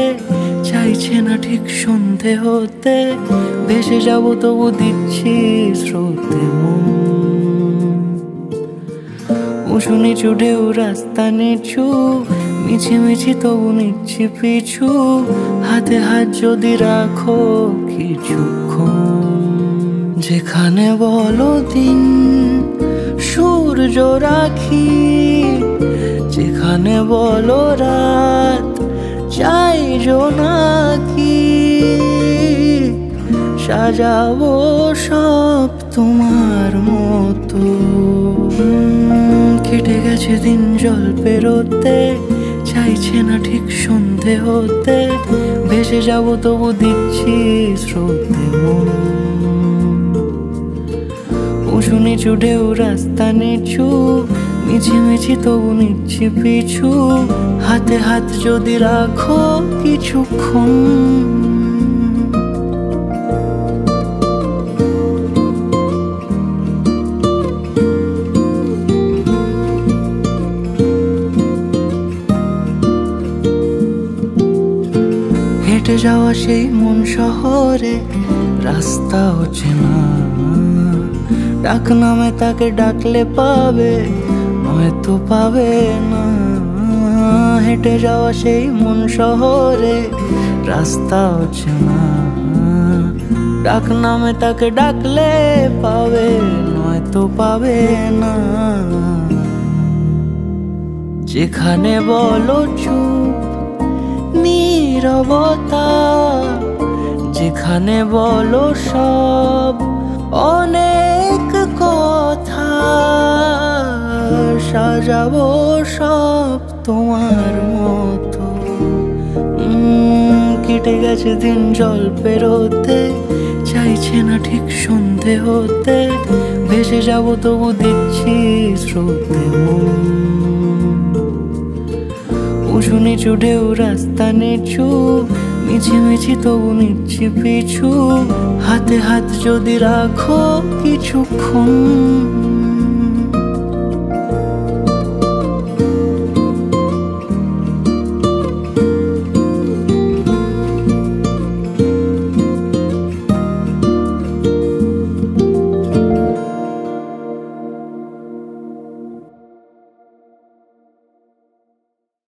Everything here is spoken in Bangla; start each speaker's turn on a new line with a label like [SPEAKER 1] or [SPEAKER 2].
[SPEAKER 1] চাইছে না ঠিক সন্ধে হতে, ভেসে যাব তবু দিচ্ছি স্রোতে মন। উঁচু নিচু ঢেউ রাস্তা নিচু, মিছিমিছি তবু নিচ্ছি পিছু, হাতে হাত যদি রাখো কিছুক্ষণ। যেখানে বলো দিন সূর্য রাখি, যেখানে বলো রাত চাই জোনাকি, সাজাবো সব তোমার মতো। কেটে গেছে দিন জল পেরোতে, চাইছে না ঠিক সন্ধে হতে, ভেসে যাব তবু দিচ্ছি স্রোতে মন। উঁচু নিচু ঢেউ রাস্তা নিচু, মিছিমিছি তবু নিচ্ছি পিছু, হাতে হাত যদি রাখো কিছুক্ষণ। হেঁটে যাওয়া সেই মন শহরে রাস্তা হচ্ছে না, ডাক নামে তাকে ডাকলে পাবে, নয়তো পাবে না। হেঁটে যাওয়া সেই মন শহরে রাস্তা হচ্ছে না, ডাক নামে তাকে ডাকলে পাবে, নয়তো পাবে না। যেখানে বলো চুপ নীরবতা, যেখানে বলো সব অনেক কথা, সাজাবো সব তোমার মতো। কেটে গেছে দিন জল পেরোতে, চাইছে না ঠিক সন্ধে হতে, ভেসে যাব তবু দিচ্ছি স্রোতে মন। উঁচু নিচু ঢেউ রাস্তা নিচু, মিছিমিছি তবু নিচ্ছি পিছু, হাতে হাত যদি রাখো কিছুক্ষণ।